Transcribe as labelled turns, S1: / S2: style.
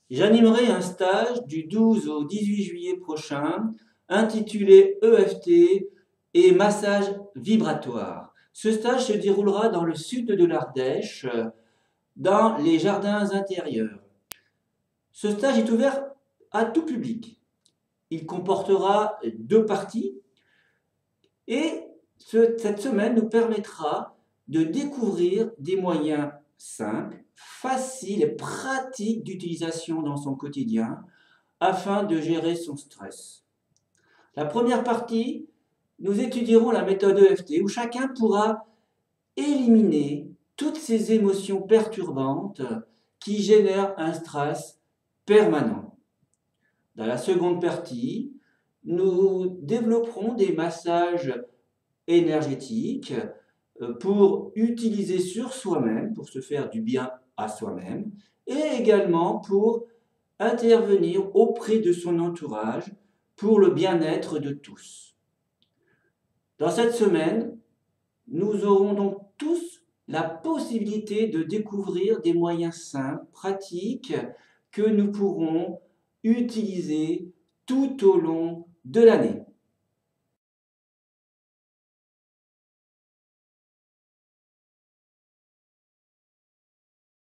S1: J'animerai un stage du 12 au 18 juillet prochain intitulé EFT et massage vibratoire. Ce stage se déroulera dans le sud de l'Ardèche, dans les jardins intérieurs. Ce stage est ouvert à tout public. Il comportera 2 parties et cette semaine nous permettra de découvrir des moyens simples, faciles et pratiques d'utilisation dans son quotidien afin de gérer son stress. La première partie, nous étudierons la méthode EFT où chacun pourra éliminer toutes ces émotions perturbantes qui génèrent un stress permanent. Dans la seconde partie, nous développerons des massages énergétiques pour utiliser sur soi-même, pour se faire du bien à soi-même, et également pour intervenir auprès de son entourage pour le bien-être de tous. Dans cette semaine, nous aurons donc tous la possibilité de découvrir des moyens simples, pratiques, que nous pourrons utiliser tout au long de l'année.